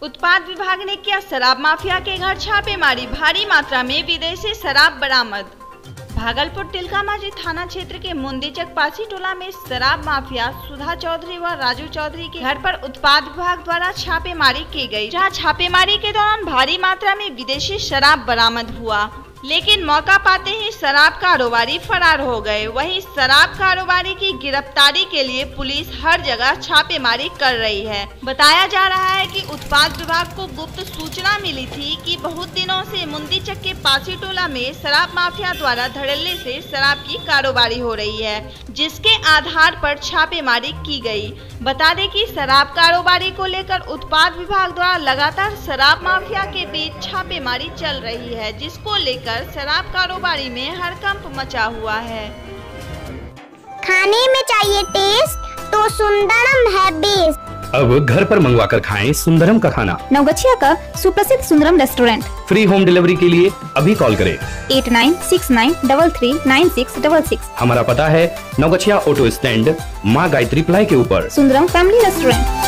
उत्पाद विभाग ने किया शराब माफिया के घर छापेमारी, भारी मात्रा में विदेशी शराब बरामद। भागलपुर तिलकामांझी थाना क्षेत्र के मुंदीचक पासी टोला में शराब माफिया सुधा चौधरी व राजू चौधरी के घर पर उत्पाद विभाग द्वारा छापेमारी की गई, जहां छापेमारी के दौरान भारी मात्रा में विदेशी शराब बरामद हुआ, लेकिन मौका पाते ही शराब कारोबारी फरार हो गए। वहीं शराब कारोबारी की गिरफ्तारी के लिए पुलिस हर जगह छापेमारी कर रही है। बताया जा रहा है कि उत्पाद विभाग को गुप्त सूचना मिली थी कि बहुत दिनों से मुंदीचक के पासी टोला में शराब माफिया द्वारा धड़ल्ले से शराब की कारोबारी हो रही है, जिसके आधार पर छापेमारी की गई। बता दें कि शराब कारोबारी को लेकर उत्पाद विभाग द्वारा लगातार शराब माफिया के बीच छापेमारी चल रही है, जिसको लेकर शराब कारोबारी में हड़कंप मचा हुआ है। खाने में चाहिए टेस्ट तो सुंदरम है बेस्ट। अब घर पर मंगवा कर खाएं सुंदरम का खाना। नवगछिया का सुप्रसिद्ध Sundaram restaurant. Free home delivery के लिए अभी कॉल करें 8969339666। हमारा पता है नवगछिया ऑटो स्टैंड माँ गायत्री प्लाई के ऊपर। Sundaram family restaurant.